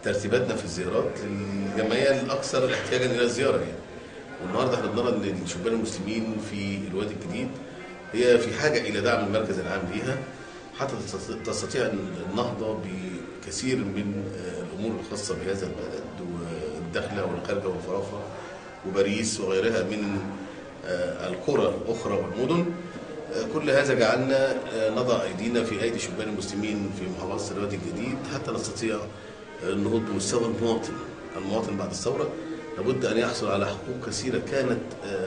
ترتيباتنا في الزيارات للجمعيه الاكثر احتياجا الى الزياره يعني. والنهارده احنا بنرى ان الشبان المسلمين في الوادي الجديد هي في حاجه الى دعم المركز العام ليها حتى تستطيع النهضه بكثير من الامور الخاصه بهذا البلد والدخله والخارجه والفرافره وباريس وغيرها من القرى الاخرى والمدن. كل هذا جعلنا نضع ايدينا في ايدي شبان المسلمين في محافظه الوادي الجديد حتى نستطيع النهوض بمستوى المواطن بعد الثوره. لابد ان يحصل على حقوق كثيره كانت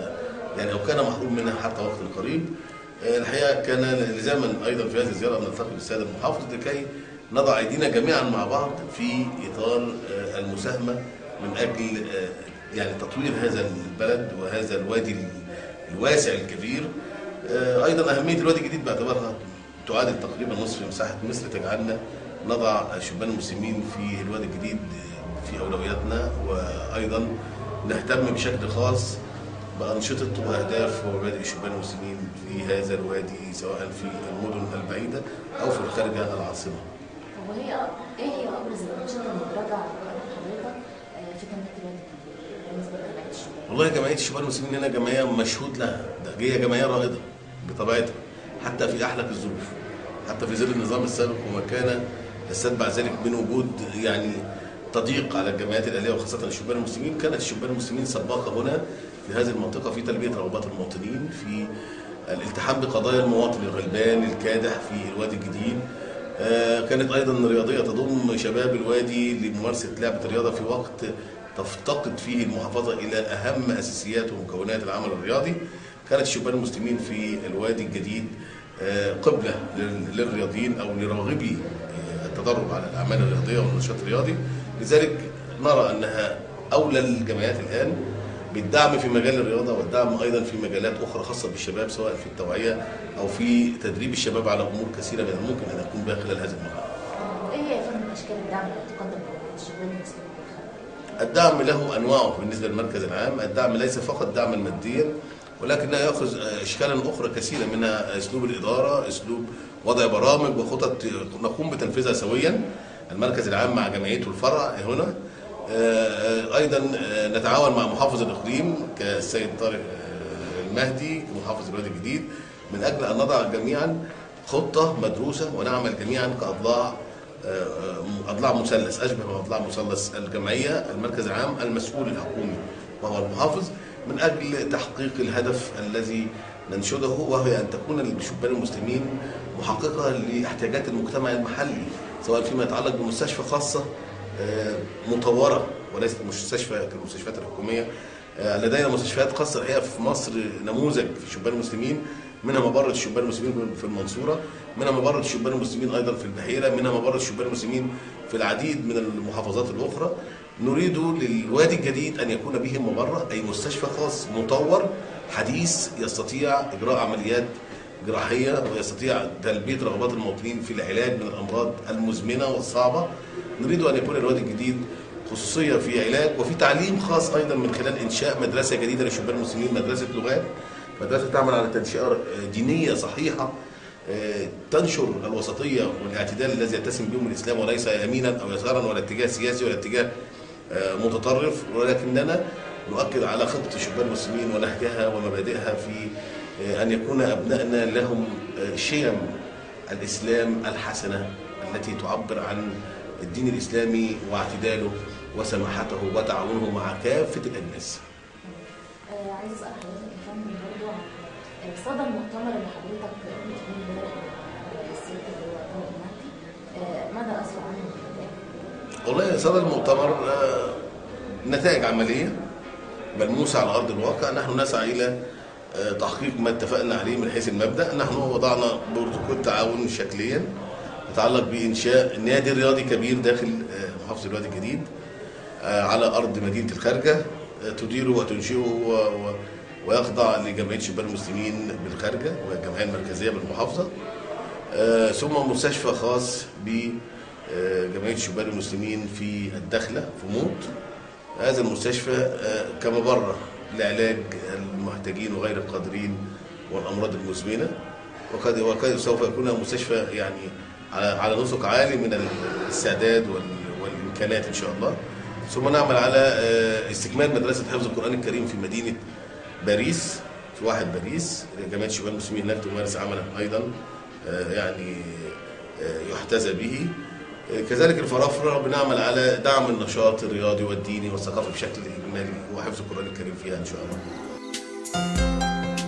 يعني او كان محروم منها حتى وقت قريب. الحقيقه كان لزاما ايضا في هذه الزياره ان نلتقي بالسيد المحافظ لكي نضع ايدينا جميعا مع بعض في اطار المساهمه من اجل يعني تطوير هذا البلد وهذا الوادي الواسع الكبير. ايضا اهميه الوادي الجديد باعتبارها تعادل تقريبا نصف مساحه مصر تجعلنا نضع شبان المسلمين في الوادي الجديد في اولوياتنا، وايضا نهتم بشكل خاص بانشطه واهداف ومبادئ شبان المسلمين في هذا الوادي سواء في المدن البعيده او في الخارجه العاصمه. طب وهي ايه هي ابرز الانشطه المدرجه على حضرتك في جمعيه الوادي الجديد بالنسبه لجمعيه الشبان؟ والله جمعيه الشبان المسلمين هنا جمعيه مشهود لها، هي جمعيه رائده بطبيعتها حتى في احلك الظروف، حتى في ظل النظام السابق وما كان يستتبع ذلك من وجود يعني تضييق على الجمعيات الاهليه وخاصه الشبان المسلمين. كانت الشبان المسلمين سباقه هنا في هذه المنطقه في تلبيه رغبات المواطنين، في الالتحام بقضايا المواطن الغلبان الكادح في الوادي الجديد. كانت ايضا رياضيه تضم شباب الوادي لممارسه لعبه الرياضه في وقت تفتقد فيه المحافظه الى اهم اساسيات ومكونات العمل الرياضي. كانت الشبان المسلمين في الوادي الجديد قبله للرياضيين او لراغبي التدرب على الاعمال الرياضيه والنشاط الرياضي. لذلك نرى انها اولى الجمعيات الان بالدعم في مجال الرياضه والدعم ايضا في مجالات اخرى خاصه بالشباب سواء في التوعيه او في تدريب الشباب على امور كثيره من الممكن ان يكون بها خلال هذه المرحله. ايه هي فن اشكال الدعم اللي تقدم للشبان المسلمين بالخارج؟ الدعم له انواعه بالنسبه للمركز العام. الدعم ليس فقط دعما ماديا ولكنه ياخذ اشكالا اخرى كثيره منها اسلوب الاداره، اسلوب وضع برامج وخطط نقوم بتنفيذها سويا المركز العام مع جمعيته الفرع هنا. ايضا نتعاون مع محافظ الاقليم كالسيد طارق المهدي محافظ الوادي الجديد من اجل ان نضع جميعا خطه مدروسه ونعمل جميعا كاضلاع مثلث اشبه باضلاع مثلث الجمعيه المركز العام المسؤول الحكومي وهو المحافظ من اجل تحقيق الهدف الذي ننشده وهو ان تكون الشبان المسلمين محققه لاحتياجات المجتمع المحلي سواء فيما يتعلق بمستشفى خاصه مطوره وليست مستشفى كالمستشفيات الحكوميه. لدينا مستشفيات خاصه الحقيقه في مصر نموذج في شبان المسلمين، منها مبرة الشبان المسلمين في المنصوره، منها مبرة الشبان المسلمين ايضا في البحيره، منها مبرة الشبان المسلمين في العديد من المحافظات الاخرى. نريد للوادي الجديد ان يكون به مبرة اي مستشفى خاص مطور حديث يستطيع اجراء عمليات جراحيه ويستطيع تلبيه رغبات المواطنين في العلاج من الامراض المزمنه والصعبه. نريد ان يكون الوادي الجديد خصوصيه في علاج وفي تعليم خاص ايضا من خلال انشاء مدرسه جديده للشبان المسلمين، مدرسه لغات، مدرسه تعمل على تنشئه دينيه صحيحه تنشر الوسطيه والاعتدال الذي يتسم بهم الاسلام وليس يمينا او يسارا ولا اتجاه سياسي ولا اتجاه متطرف، ولكننا نؤكد على خطه الشبان المسلمين ونهجها ومبادئها في ان يكون ابنائنا لهم شيم الاسلام الحسنه التي تعبر عن الدين الاسلامي واعتداله وسماحته وتعاونه مع كافه الاجناس. عايز اسال حضرتك يا فندم برضه عن صدى المؤتمر اللي حضرتك قمت بيه امبارح مع السيد اللي هو طارق المهدي، ماذا اسرع عنه النتائج؟ والله صدى المؤتمر نتائج عمليه ملموسه على ارض الواقع. نحن نسعى الى تحقيق ما اتفقنا عليه من حيث المبدا. نحن وضعنا بروتوكول تعاون شكليا يتعلق بانشاء نادي رياضي كبير داخل محافظه الوادي الجديد على ارض مدينه الخارجه تديره وتنشئه ويخضع لجمعيه شبان المسلمين بالخارجه والجمعيه المركزيه بالمحافظه، ثم مستشفى خاص بجمعيه شبان المسلمين في الدخله في موت. هذا المستشفى كمبرة لعلاج المحتاجين وغير القادرين والامراض المزمنه، وقد سوف يكون مستشفى يعني على نسق عالي من الاستعداد والامكانيات الامكانات ان شاء الله. ثم نعمل على استكمال مدرسه حفظ القران الكريم في مدينه باريس، في واحد باريس، جمعيه الشباب المسلمين هناك تمارس عملا ايضا يعني يحتذى به. كذلك الفرافره بنعمل على دعم النشاط الرياضي والديني والثقافي بشكل اجمالي وحفظ القران الكريم فيها ان شاء الله.